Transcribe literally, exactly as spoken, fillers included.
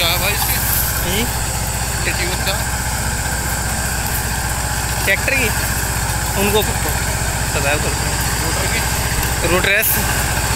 क्या है भाई इसकी? हम्म? ये कीमत क्या? ट्रैक्टर की उनको सदैव करते हैं मोटर की? रोटरेस।